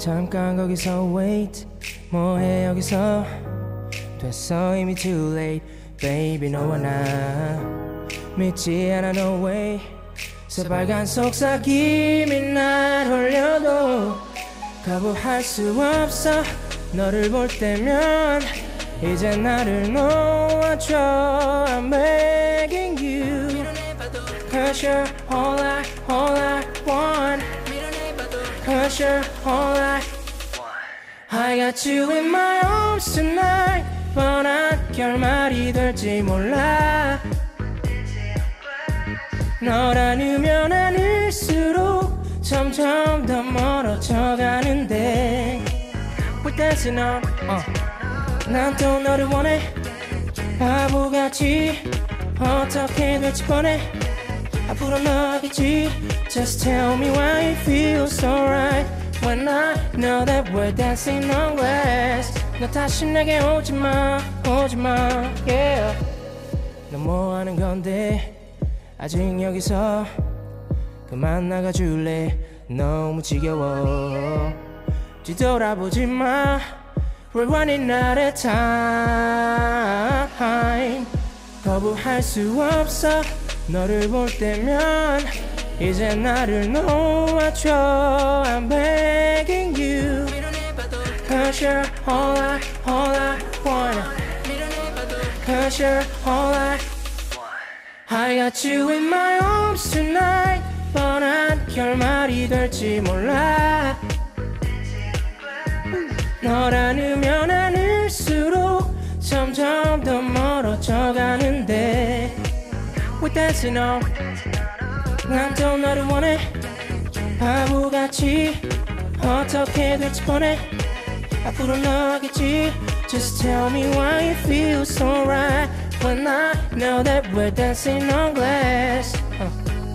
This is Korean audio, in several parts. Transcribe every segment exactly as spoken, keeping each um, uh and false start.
잠깐 거기서 wait 뭐해 여기서 됐어 이미 too late baby 너와 나 믿지 않아 no way 새빨간 속삭임이 날 홀려도 거부할 수 없어 너를 볼 때면 이제 나를 놓아줘 I'm begging you Cause you're all I, all I want Cause you're all I I got you in my arms tonight 뻔한 결말이 될지 몰라 널 안으면 안을수록 점점 더 멀어져 가는데 We're dancing on uh. 난 또 너를 원해 바보같이 어떻게 될지 뻔해 앞으로 너겠지 Just tell me why it feels so right When I know that we're dancing on glass 너 다시 내게 오지마 오지마 yeah 너 뭐하는 건데 아직 여기서 그만 나가줄래 너무 지겨워 뒤돌아보지마 We're running out of time 거부할 수 없어 너를 볼 때면 이제 나를 놓아줘 I'm begging you Cause you're all I, all I want Cause you're all I I got you in my arms tonight 뻔한 결말이 될지 몰라 널 안으면 안을수록 점점 더 멀어져 가는데 We're dancing on 난 또 너를 원해 바보같이 어떻게 될지 뻔해 앞으로 너겠지 Just tell me why it feels so right When I know that we're dancing on glass uh.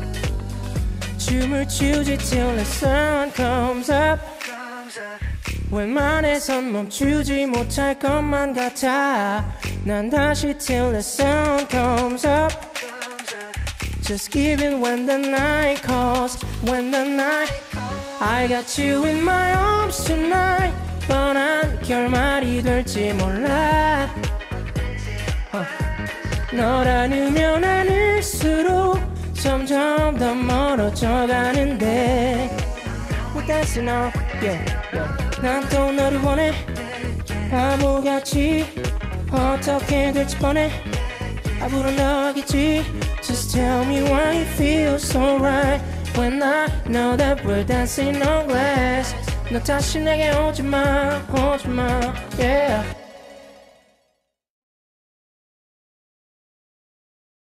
춤을 추지 till the sun comes up 웬만해선 멈추지 못할 것만 같아 난 다시 till the sun comes up Just give it when the night calls When the night I got you in my arms tonight 뻔한 결말이 될지 몰라 uh. 널 안으면 안을수록 점점 더 멀어져 가는데 We're dancing on yeah, yeah. 난 또 너를 원해 바보같이 어떻게 될지 뻔해 앞으로 너겠지 Just tell me why it feels so right When I know that we're dancing on glass 너 다시 내게 오지마 오지마 yeah